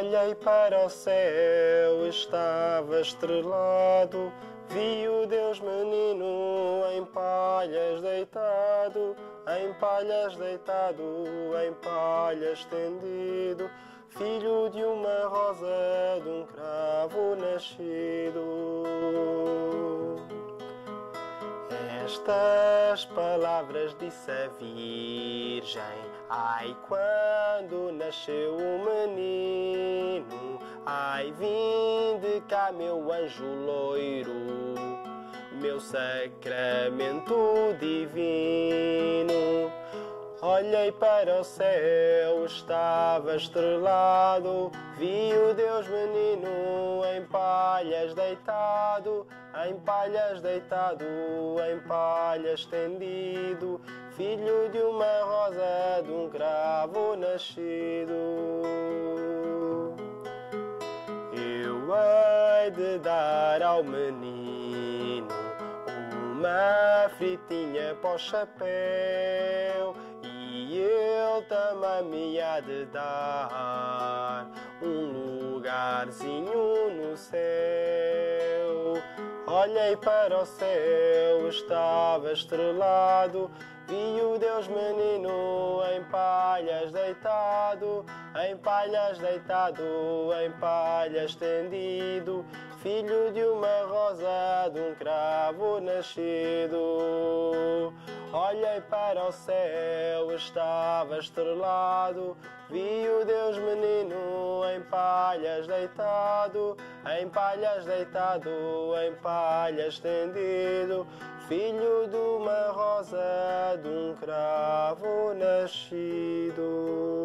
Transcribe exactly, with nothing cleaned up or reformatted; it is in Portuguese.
Olhei para o céu, estava estrelado, vi o Deus menino em palhas deitado, em palhas deitado, em palhas estendido, filho de uma rosa, de um cravo nascido. Estas palavras disse a Virgem, ai, quando nasceu o menino, ai, vinde cá, meu anjo loiro, meu sacramento divino. Olhei para o céu, estava estrelado, vi o Deus menino em palhas deitado, em palhas deitado, em palhas estendido, filho de uma rosa, de um cravo nascido. Eu hei de dar ao menino uma fritinha para o chapéu, e ele também me há de dar um lugarzinho no céu. Olhei para o céu, estava estrelado, vi o Deus menino em palhas deitado, em palhas deitado, em palhas estendido, filho de uma rosa, de um cravo nascido. Olhei para o céu, estava estrelado, vi o Deus menino em palhas deitado, em palhas deitado, em palhas estendido, filho de uma rosa, de um cravo nascido.